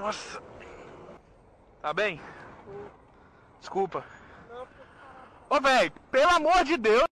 Nossa. Tá bem? Desculpa. Ô, velho, pelo amor de Deus.